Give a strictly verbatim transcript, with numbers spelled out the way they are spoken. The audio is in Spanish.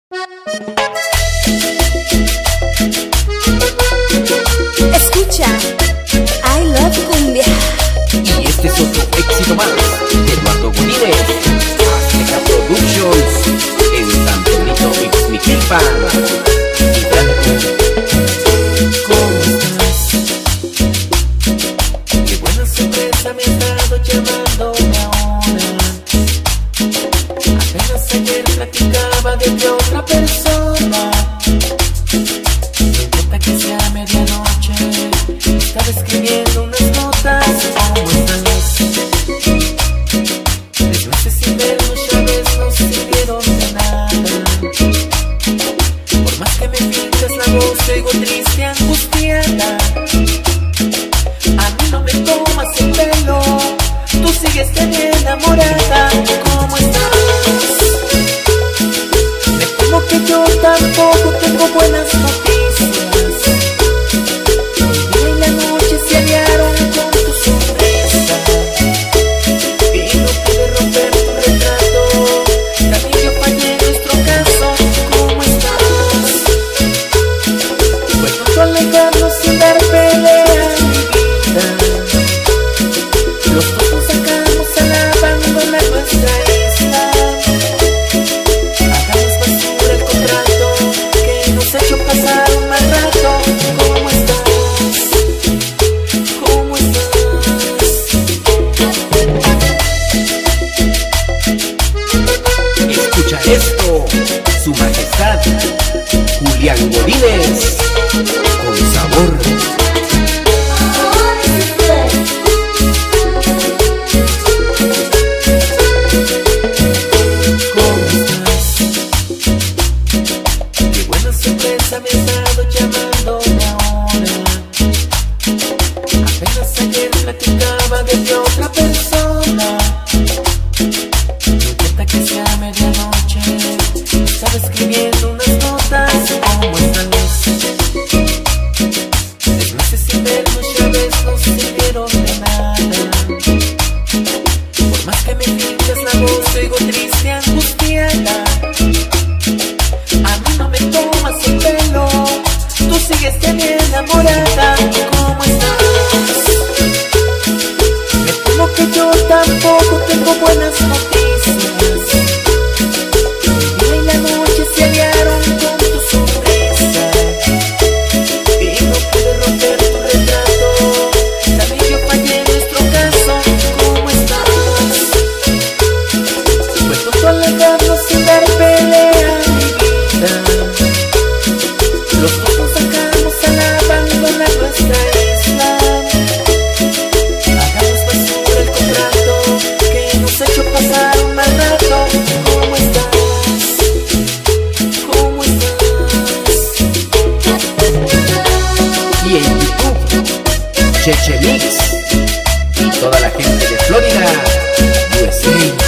Escucha, I Love Cumbia. Y este es otro éxito más de Eduardo Godínez, Azteca Productions, en San Pedrito Ixmiquilpan y Blanco. ¿Cómo estás? Qué buena sorpresa me ha dado llamándome ahora. Apenas ayer platicaba de otra persona. No importa que sea medianoche, estaba escribiendo unas notas. ¿Cómo estás? Tres meses sin vernos, ya ves, no sirvieron de nada. Por más que me pintas la voz, oigo triste, angustiada. A mí no me tomas el pelo, tú sigues tan enamorada. ¿Cómo estás? Me temo que yo tampoco tengo buenas noticias. El día y la noche se aliaron con tu sonrisa y no pude romper tu retrato. También yo fallé en nuestro caso. ¿Cómo estás? Fue tonto alejarnos sin dar pelea, mi vida. Los dos nos sacamos al abandonar nuestra isla. Hagamos basura el contrato que nos ha hecho pasar un mal rato. ¿Cómo estás? ¿Cómo estás? Escucha esto, Su Majestad Julián Godínez, con sabor. ¿Cómo estás? Qué buena sorpresa me has dado llamándome ahora. Apenas ayer platicaba de otra persona. No importa que sea medianoche, estaba escribiendo unas notas. ¿Cómo estás? Tres meses sin vernos, ya ves, no sirvieron de nada. Por más que me pintas la voz, oigo triste, angustiada. A mí no me tomas el pelo, tú sigues tan enamorada. ¿Cómo estás? Me temo que yo tampoco tengo buenas noticias. El día y la noche se aliaron con tu sonrisa y no pude romper tu retrato. También yo fallé en nuestro caso. ¿Cómo estás? Fue tonto alejarnos sin dar pelea, mi vida. Los dos nos sacamos al abandonar nuestra isla. Hagamos basura el contrato que nos ha hecho pasar un mal rato. ¿Cómo estás? ¿Cómo estás? Y en YouTube, Cheche Mix y toda la gente de Florida, U S A.